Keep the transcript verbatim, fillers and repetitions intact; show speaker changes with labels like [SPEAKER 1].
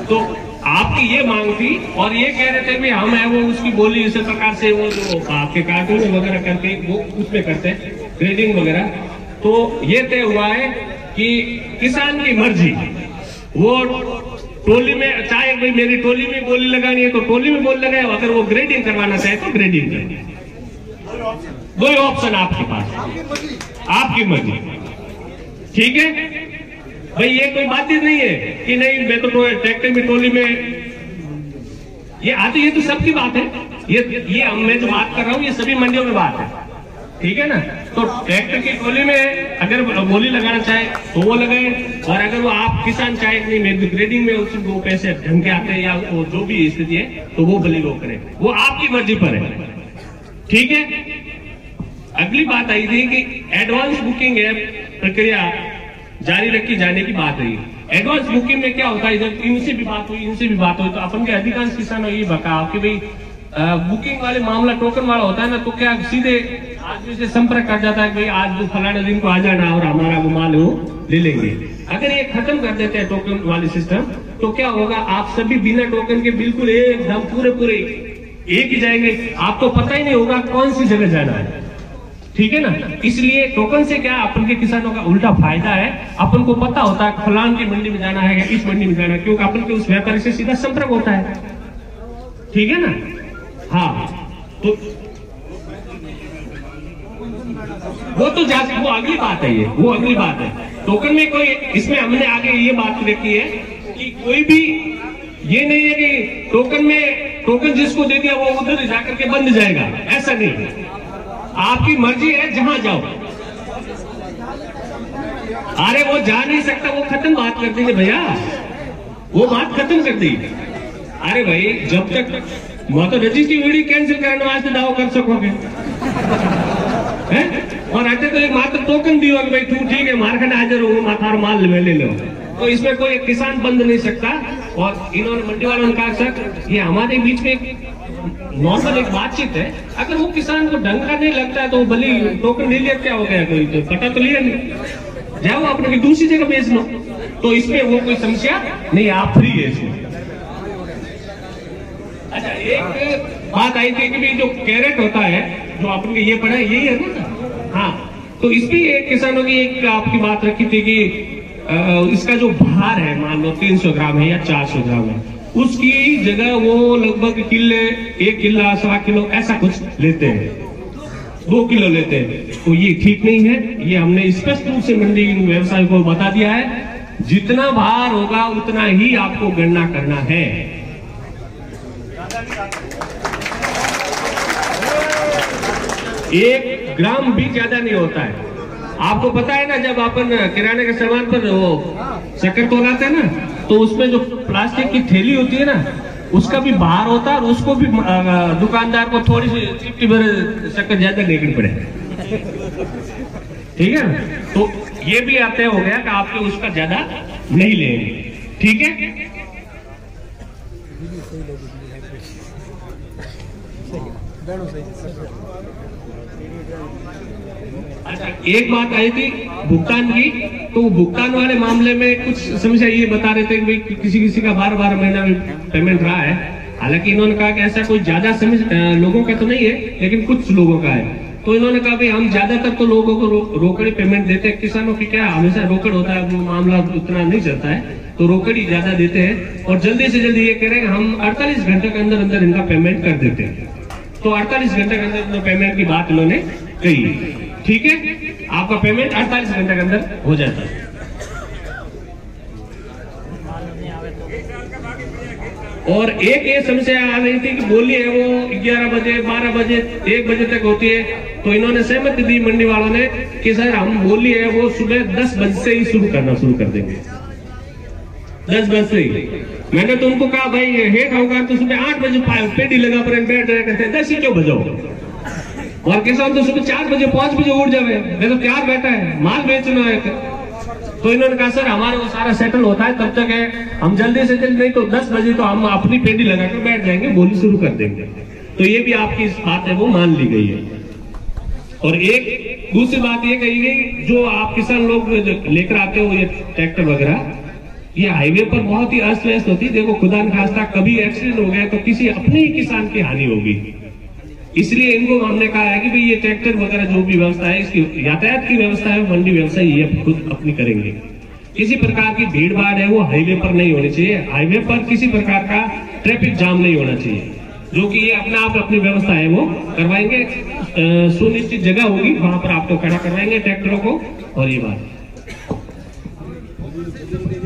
[SPEAKER 1] तो आपकी ये मांग थी और ये कह रहे थे कि हम है वो उसकी बोली इस प्रकार से वो जो आपके कार्टून वगैरह करके वो उसमें करते हैं ग्रेडिंग वगैरह। तो ये तय हुआ है कि किसान की मर्जी, वो टोली में चाहे भाई मेरी टोली में बोली लगानी है तो टोली में बोली लगाए, अगर वो ग्रेडिंग करवाना चाहे तो ग्रेडिंग करे। दो ही ऑप्शन आपके पास, आपकी मर्जी। ठीक है भाई, ये कोई बात ही नहीं है कि नहीं मैं तो ट्रैक्टर में टोली में ये आती, ये तो सबकी बात है। ये ये हम मैं जो बात कर रहा हूँ ये सभी मंडियों में बात है, ठीक है ना। तो ट्रैक्टर की टोली में अगर बोली लगाना चाहे तो वो लगाए, और अगर वो आप किसान चाहे नहीं मैं ग्रेडिंग में उसको पैसे ढंग के आते हैं या वो जो भी स्थिति है तो वो भली वो करे, वो आपकी मर्जी पर है। ठीक है, अगली बात आई थी कि एडवांस बुकिंग ऐप प्रक्रिया जारी रखी जाने की बात रही। एडवांस बुकिंग में क्या होता है, इधर इनसे भी बात हुई इनसे भी बात हुई तो अपन के अधिकांश किसानों ये बका कि भाई बुकिंग वाले मामला टोकन वाला होता है ना, तो क्या सीधे आदमी से संपर्क कर जाता है कि भाई आज फलाने दिन को आ जाना और हमारा वो माल वो ले लेंगे। अगर ये खत्म कर देते हैं टोकन वाली सिस्टम तो क्या होगा, आप सभी बिना टोकन के बिल्कुल एकदम पूरे पूरे एक ही जाएंगे, आपको पता ही नहीं होगा कौन सी जगह जाना है। ठीक है ना, इसलिए टोकन से क्या अपन के किसानों का उल्टा फायदा है, अपन को पता होता है फलान की मंडी में जाना है या इस मंडी में जाना है, क्योंकि अपन के उस व्यापारी से सीधा संपर्क होता है। ठीक है ना, हाँ तो वो तो जा वो अगली बात है, ये वो अगली बात है। टोकन में कोई इसमें हमने आगे ये बात रखी है कि कोई भी ये नहीं है कि टोकन में टोकन जिसको दे दिया वो उधर जाकर के बंद जाएगा, ऐसा नहीं। आपकी मर्जी है जहां जाओ। अरे वो जा नहीं सकता, वो खत्म बात कर देंगे भैया, वो बात खत्म कर दी। अरे भाई जब तक मैं तो रजिस्ट्री वीडियो कैंसिल करने वास्ते दावा कर सकोगे हैं? और आते तो एक मात्र टोकन दियो कि भाई तू ठीक है मार्केट हाजिर हो माथार माल ले लो, तो इसमें कोई किसान बंद नहीं सकता। और इन्होंने मंडी वालों ने कहा सर ये हमारे बीच में नॉर्मल एक बातचीत है, अगर वो किसान को ढंग का नहीं लगता है तो वो भले टोकन ले लिया, क्या हो गया, कोई तो पता तो लिया नहीं, जाओ अपने दूसरी जगह बेच लो, तो इसमें वो कोई समस्या नहीं, आप फ्री है इसमें। अच्छा एक बात आई थी कि जो कैरेट होता है जो आपने ये पढ़ा है यही है ना, हाँ, तो इसमें एक किसानों की एक आपकी बात रखी थी कि आ, इसका जो भार है मान लो तीन सौ ग्राम है या चार सौ ग्राम है, उसकी जगह वो लगभग किले एक किला सवा किलो ऐसा कुछ लेते हैं, दो किलो लेते हैं, तो ये ठीक नहीं है। ये हमने स्पष्ट रूप से मंडी व्यवसाय को बता दिया है, जितना भार होगा उतना ही आपको गणना करना है। एक ग्राम भी ज्यादा नहीं होता है। आपको पता है ना, जब अपन किराने के सामान पर वो शक्कर तोलाते हैं ना, तो उसमें जो प्लास्टिक की थैली होती है ना, उसका भी भार होता है और उसको भी दुकानदार को थोड़ी सी चिपटी भर शक्कर ज्यादा लेनी पड़े। ठीक है, तो ये भी तय हो गया कि आपके उसका ज्यादा नहीं लेंगे। ठीक है, अच्छा एक बात आई थी भुगतान की, तो भुगतान वाले मामले में कुछ समस्या ये बता रहे थे कि भाई किसी किसी का बारह बारह महीना में पेमेंट रहा है। हालांकि इन्होंने कहा कि ऐसा कोई ज्यादा समस्या लोगों का तो नहीं है, लेकिन कुछ लोगों का है। तो इन्होंने कहा भाई हम ज्यादातर तो लोगों को रो, रोकड़ी पेमेंट देते हैं, किसानों की क्या हमेशा रोकड़ होता है, वो मामला उतना नहीं चलता है, तो रोकड़ ही ज्यादा देते हैं। और जल्दी से जल्दी ये कह रहे हैं हम अड़तालीस घंटे के अंदर अंदर इनका पेमेंट कर देते हैं, तो अड़तालीस घंटे के अंदर पेमेंट की बात इन्होंने कही। ठीक है, आपका पेमेंट अड़तालीस घंटे के अंदर हो जाता है। और एक ये समस्या आ रही थी कि बोली है वो ग्यारह बजे बारह बजे एक बजे तक होती है, तो इन्होंने सहमति दी मंडी वालों ने कि सर हम बोली है वो सुबह दस बजे से ही शुरू करना शुरू कर देंगे, दस बजे से ही। मैंने तो उनको कहा भाई हेट होगा तो सुबह आठ बजे पेडी लगा पर बैठ रहे करते दस ही क्यों बजाओ, और किसान तो सुबह चार बजे पांच बजे उठ जावे, मैं तो प्यार बैठा है माल बेचना है। तो इन्होंने कहा सर हमारे वो सारा सेटल होता है तब तक है, हम जल्दी से जल्दी नहीं तो दस बजे तो हम अपनी पेडी लगाकर बैठ जाएंगे, बोली शुरू कर देंगे। तो ये भी आपकी इस बात है वो मान ली गई है। और एक दूसरी बात ये कही गई, जो आप किसान लोग लेकर आते हो ये ट्रैक्टर वगैरह, ये हाईवे पर बहुत ही अस्त व्यस्त होती है। देखो खुदा न खास्ता कभी एक्सीडेंट हो गया तो किसी अपने ही किसान की हानि होगी। इसलिए इनको हमने कहा है कि भाई ये ट्रैक्टर वगैरह जो भी व्यवस्था है, इसकी यातायात की व्यवस्था है, मंडी व्यवस्था ये खुद अपनी करेंगे। किसी प्रकार की भीड़ भाड़ है वो हाईवे पर नहीं होनी चाहिए। हाईवे पर किसी प्रकार का ट्रैफिक जाम नहीं होना चाहिए, जो कि ये अपना आप अपनी व्यवस्था है वो करवाएंगे। सुनिश्चित जगह होगी वहां पर आपको खड़ा करवाएंगे ट्रैक्टरों को। और ये बात